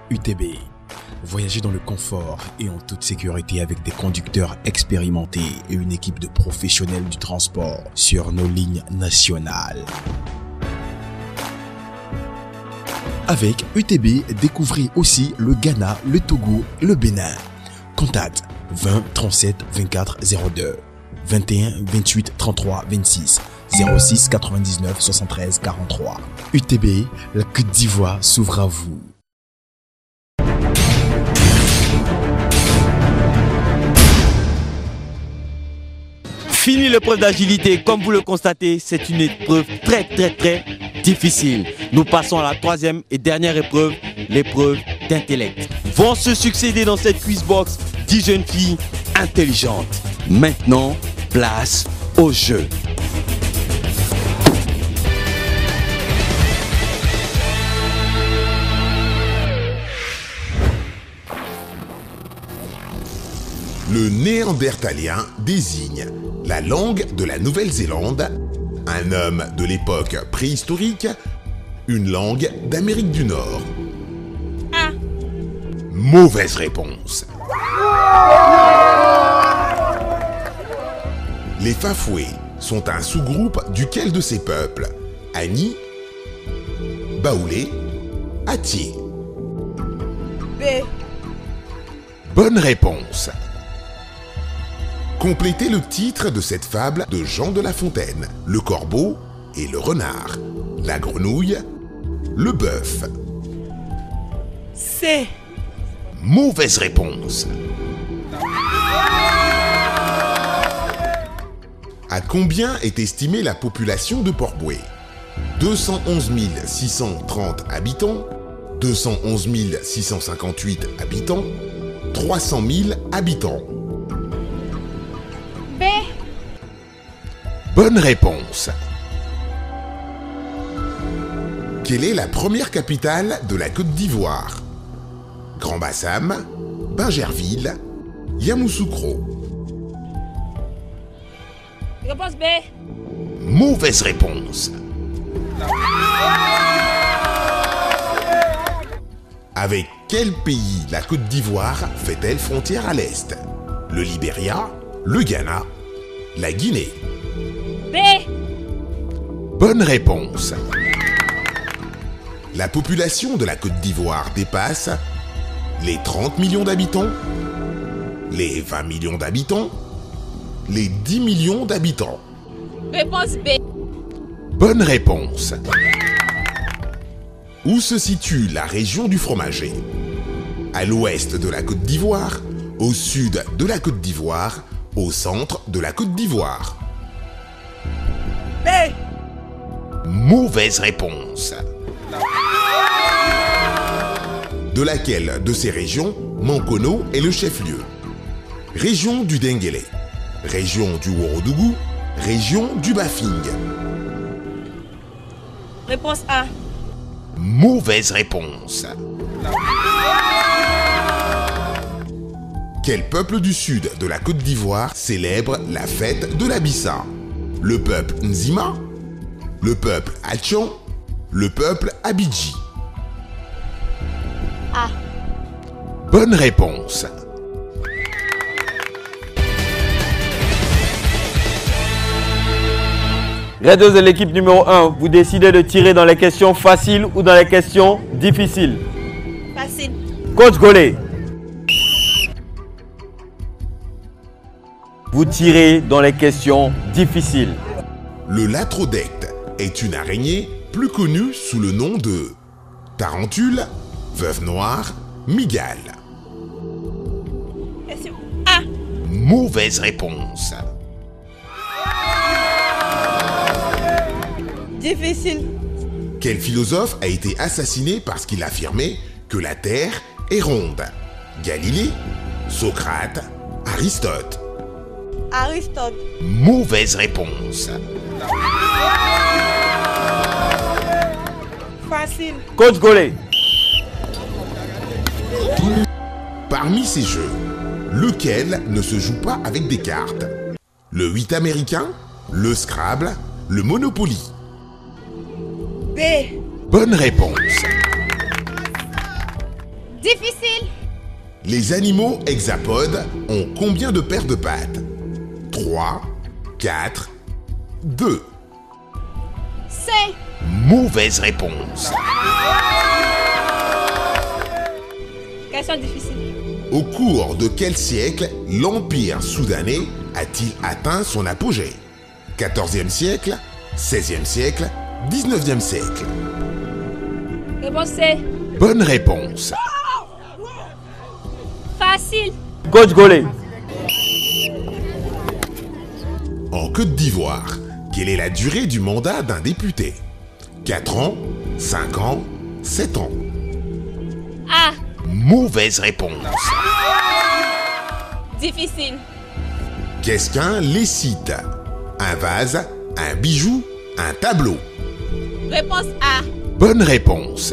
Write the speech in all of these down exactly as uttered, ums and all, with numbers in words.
U T B. Voyagez dans le confort et en toute sécurité avec des conducteurs expérimentés et une équipe de professionnels du transport sur nos lignes nationales. Avec U T B, découvrez aussi le Ghana, le Togo et le Bénin. Contact vingt trente-sept vingt-quatre zéro deux, vingt et un vingt-huit trente-trois vingt-six, zéro six quatre-vingt-dix-neuf soixante-treize quarante-trois. U T B, la Côte d'Ivoire s'ouvre à vous. Fini l'épreuve d'agilité. Comme vous le constatez, c'est une épreuve très très très difficile. Nous passons à la troisième et dernière épreuve, l'épreuve d'intellect. Vont se succéder dans cette quizbox dix jeunes filles intelligentes. Maintenant, place au jeu. Le néandertalien désigne la langue de la Nouvelle-Zélande, un homme de l'époque préhistorique, une langue d'Amérique du Nord. Ah. Mauvaise réponse. Les Fafoués sont un sous-groupe duquel de ces peuples? Ani, Baoulé, Atié. B. Bonne réponse. Complétez le titre de cette fable de Jean de La Fontaine. Le corbeau et le renard. La grenouille, le bœuf. C. Mauvaise réponse. À combien est estimée la population de Port-Bouët? deux cent onze mille six cent trente habitants, deux cent onze mille six cent cinquante-huit habitants, trois cent mille habitants. B. Bonne réponse. Quelle est la première capitale de la Côte d'Ivoire? Grand-Bassam, Bingerville, Yamoussoukro. Réponse B. Mauvaise réponse. Avec quel pays la Côte d'Ivoire fait-elle frontière à l'est? Le Libéria, le Ghana, la Guinée. B. Bonne réponse. La population de la Côte d'Ivoire dépasse les trente millions d'habitants, les vingt millions d'habitants, les dix millions d'habitants. Réponse B. Bonne réponse. Où se situe la région du fromager? À l'ouest de la Côte d'Ivoire, au sud de la Côte d'Ivoire, au centre de la Côte d'Ivoire. B. Mauvaise réponse. De laquelle de ces régions Mankono est le chef-lieu? Région du Denguélé, région du Ourodougou, région du Bafing. Réponse A. Mauvaise réponse. Quel peuple du sud de la Côte d'Ivoire célèbre la fête de la Bissa? Le peuple Nzima, le peuple Atchan, le peuple Abidji. A. Bonne réponse. Raideuse de l'équipe numéro un, vous décidez de tirer dans les questions faciles ou dans les questions difficiles. Facile. Coach Golé, vous tirez dans les questions difficiles. Le latrodecte est une araignée plus connue sous le nom de tarentule, veuve noire, mygale. Question A. Mauvaise réponse. Difficile. Quel philosophe a été assassiné parce qu'il affirmait que la Terre est ronde? Galilée, Socrate, Aristote. Aristote. Mauvaise réponse. Facile. Coach Golé, Parmi ces jeux, lequel ne se joue pas avec des cartes? Le huit américain, le Scrabble, le Monopoly. B. Bonne réponse. Difficile. Les animaux hexapodes ont combien de paires de pattes? trois, quatre, deux. C. Mauvaise réponse. Question difficile. Au cours de quel siècle l'Empire soudanais a-t-il atteint son apogée? quatorzième siècle, seizième siècle, dix-neuvième siècle. Réponse C. Bonne réponse. Facile. Coach Golé. En Côte d'Ivoire, quelle est la durée du mandat d'un député? quatre ans, cinq ans, sept ans. A. Mauvaise réponse. Difficile. Qu'est-ce qu'un lécite? Un vase, un bijou, un tableau. Réponse A. Bonne réponse.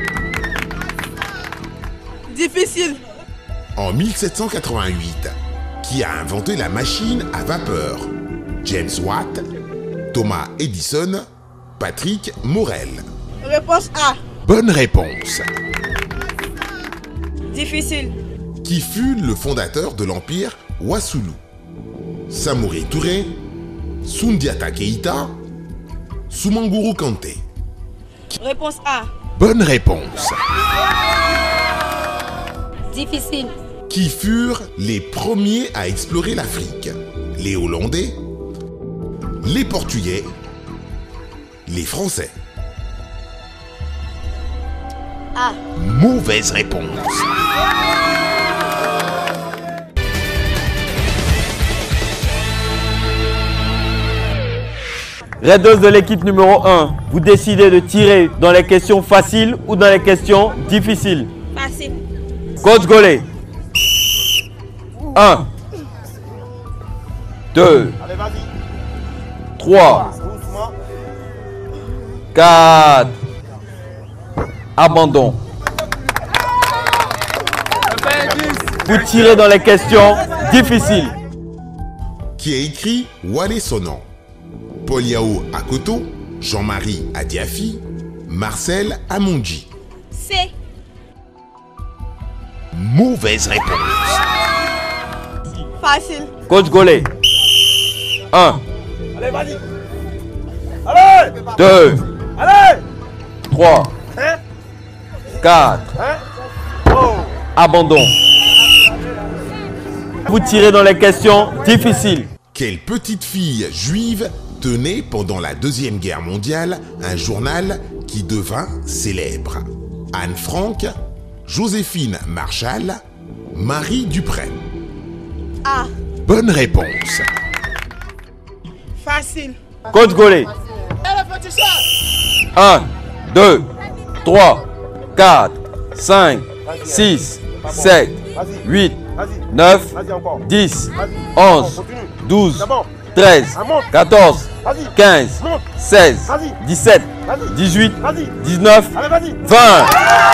Difficile. En mille sept cent quatre-vingt-huit, qui a inventé la machine à vapeur? James Watt, Thomas Edison, Patrick Morel. Réponse A. Bonne réponse. Difficile. Qui fut le fondateur de l'empire Wassoulou? Samori Touré, Soundiata Keïta, Soumanguru Kanté. Réponse A. Bonne réponse. Difficile. Qui furent les premiers à explorer l'Afrique? Les Hollandais, les Portugais, les Français. A. Mauvaise réponse. Raiders de l'équipe numéro un, vous décidez de tirer dans les questions faciles ou dans les questions difficiles. Facile. Coach Golé. un, deux, trois, quatre. Abandon. Vous tirez dans les questions difficiles. Qui a écrit Wale Sonan? Paul Yao Akoto, Jean-Marie Adiafi, Marcel Amonji. C. Mauvaise réponse. Facile. Coach Golé. un, deux, trois, quatre. Abandon. Vous tirez dans les questions difficiles. Quelle petite fille juive tenait pendant la Deuxième Guerre mondiale un journal qui devint célèbre? Anne Frank, Joséphine Marshall, Marie Dupré. A. Bonne réponse. Facile. Coach Golé. un, deux, trois, quatre, cinq, six, sept, huit, neuf, dix, onze, douze, treize, quatorze, quinze, seize, dix-sept, dix-huit, dix-neuf, vingt.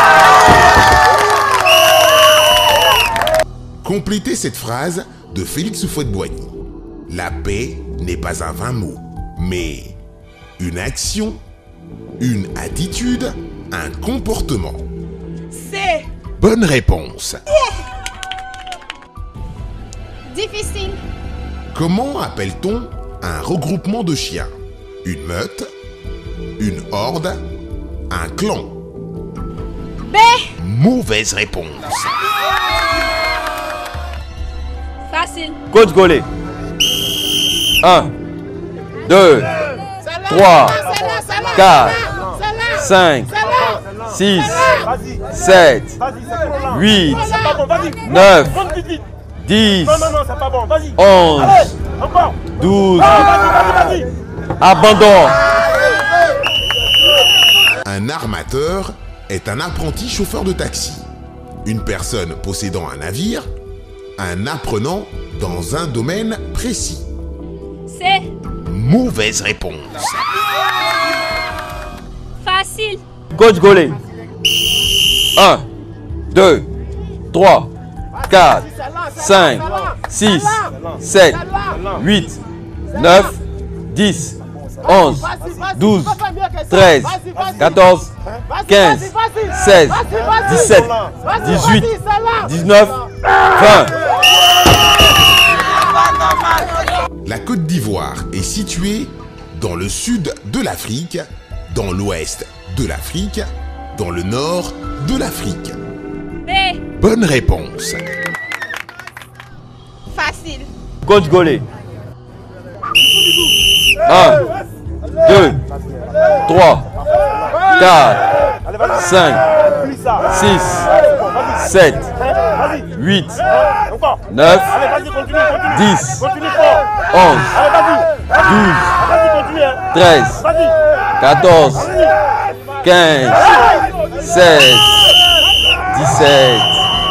Complétez cette phrase de Félix Houphouët-Boigny. La paix n'est pas un vain mot, mais une action, une attitude, un comportement. C. Bonne réponse. Difficile. Comment appelle-t-on un regroupement de chiens? Une meute, une horde, un clan? B. Mauvaise réponse. Facile. Coach Golé. un, deux, trois, quatre, cinq, six, sept, huit, neuf, dix, onze, douze. Abandon. Un armateur est un apprenti chauffeur de taxi. Une personne possédant un navire, un apprenant dans un domaine précis. C. Mauvaise réponse. Facile. Coach Golé. un, deux, trois, quatre, cinq, six, sept, huit, neuf, dix, onze, douze, treize, quatorze, quinze, seize, dix-sept, dix-huit, dix-neuf, vingt. La Côte d'Ivoire est située dans le sud de l'Afrique, dans l'ouest de l'Afrique, dans le nord de l'Afrique. B. Bonne réponse. Facile. Coach Golé. un, deux, trois, quatre, cinq, six, sept, huit, neuf, dix, onze, douze, treize, quatorze, quinze, seize, dix-sept.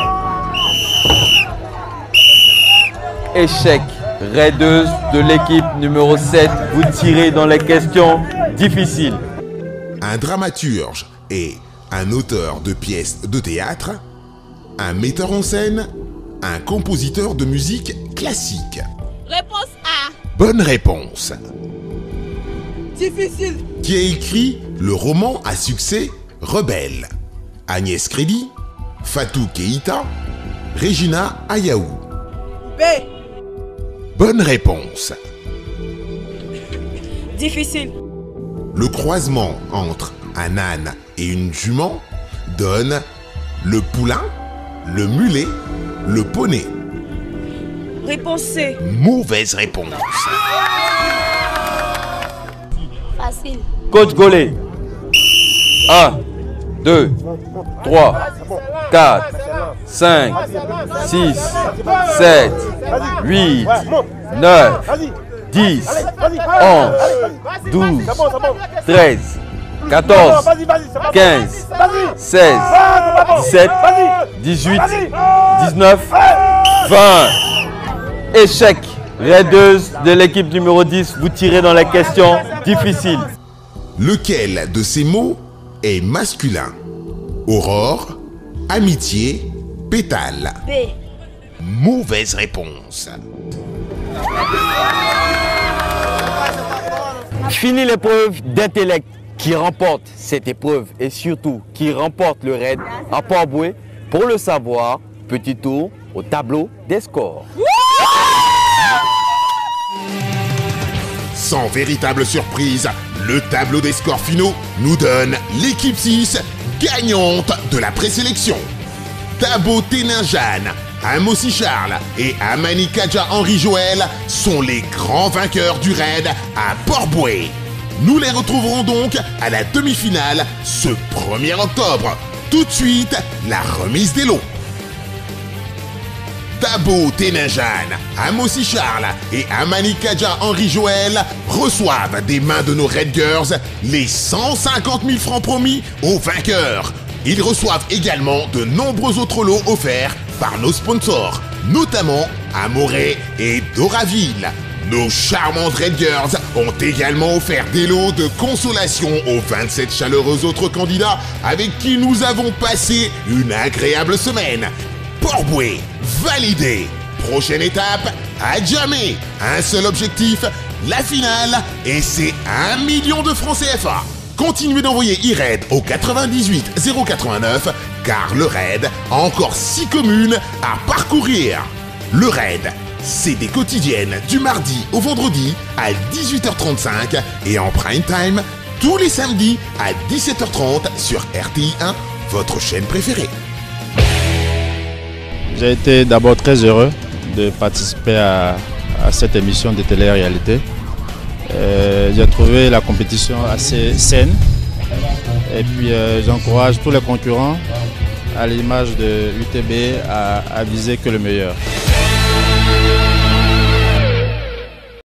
Échec. Raideuse de l'équipe numéro sept, vous tirez dans les questions difficiles. Un dramaturge et un auteur de pièces de théâtre, un metteur en scène, un compositeur de musique classique. Réponse A. Bonne réponse. Difficile. Qui a écrit le roman à succès Rebelle? Agnès Crédit, Fatou Keïta, Regina Ayaou. B. Bonne réponse. Difficile. Le croisement entre un âne et une jument donne le poulain, le mulet, le poney. Réponse C. Mauvaise réponse. Facile. Coach Golé. un, deux, trois, quatre, cinq, six, sept, huit, neuf, dix, onze, douze, treize, quatorze, quinze, seize, dix-sept, dix-huit, dix-neuf, vingt. Échec. Raideuse de l'équipe numéro dix, vous tirez dans les questions difficiles. Lequel de ces mots est masculin? Aurore, amitié, pétale. B. Mauvaise réponse. Fini l'épreuve d'intellect. Qui remporte cette épreuve et surtout qui remporte le raid à Port-Bouët? Pour le savoir, petit tour au tableau des scores. Sans véritable surprise, le tableau des scores finaux nous donne l'équipe six gagnante de la présélection. Dabo Ténin-Jeanne, Amossi Charles et Amani Kadja Henri Joël sont les grands vainqueurs du raid à Port-Bouët. Nous les retrouverons donc à la demi-finale ce premier octobre. Tout de suite, la remise des lots. Dabo Ténin-Jeanne, Amossi Charles et Amani Kadja Henri Joël reçoivent des mains de nos Red Girls les cent cinquante mille francs promis aux vainqueurs. Ils reçoivent également de nombreux autres lots offerts par nos sponsors, notamment Amoré et Doraville. Nos charmantes Red Girls ont également offert des lots de consolation aux vingt-sept chaleureux autres candidats avec qui nous avons passé une agréable semaine. Port-Bouët, validé. Prochaine étape, à jamais. Un seul objectif, la finale, et c'est un million de francs C F A. Continuez d'envoyer e-raid au quatre-vingt-dix-huit zéro quatre-vingt-neuf car le raid a encore six communes à parcourir. Le raid, c'est des quotidiennes du mardi au vendredi à dix-huit heures trente-cinq et en prime time tous les samedis à dix-sept heures trente sur R T I un, votre chaîne préférée. J'ai été d'abord très heureux de participer à, à cette émission de télé-réalité. Euh, j'ai trouvé la compétition assez saine et puis euh, j'encourage tous les concurrents à l'image de U T B à, à viser que le meilleur.